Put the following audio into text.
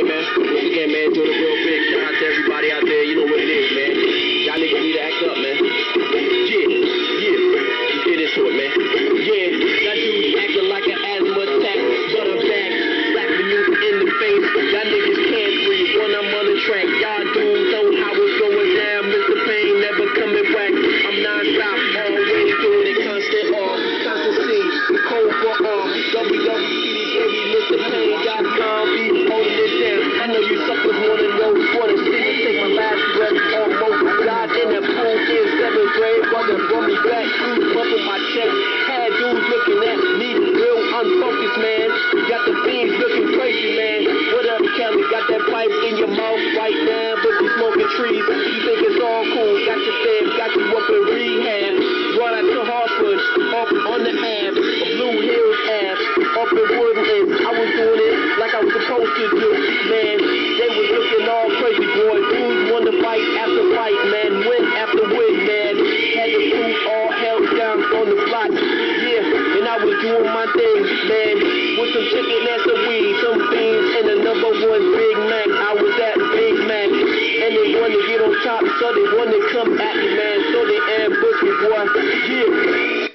man. Once again, man, doing a real big shout out to everybody out there. You know what it is, man. Y'all niggas need to act up, man. Yeah. Let's get into it, man. Yeah, that dude acting like an asthma attack, but I'm back, slapping you in the face. Y'all niggas can't breathe when I'm on the track. Y'all dudes know how it's going down. Mr. Pain never coming back. I'm non-stop, always doing it, constant constant C, cold for WWCD, baby, Mr. Pain, y'all be holding it down. I know you suckers wanna know what it's see me take my last breath, almost died in that pool in 7th grade. Wasn't brought me back, dudes bumping my chest, had dudes looking at me real unfocused, man. Got the fiends looking crazy, man. What up, Kelly? Got that pipe in your mouth right now, but you smoking trees. You think it's all cool? Got your fam, got you up in rehab. Brought out to Hartford, up on the Ave, Blue Hills Ave, up in Woodland. I was doing it like I was supposed to do, man. They was looking all crazy, boy. Dudes won the fight after fight, man. Win after win, man. Had the crew all held down on the block, yeah. And I was doing my thing, man. With some chicken and some weed, some beans, and the #1 Big Mac. I was at Big Mac, and they wanted to get on top, so they wanted to come at me, man. So they ambushed me, boy. Yeah.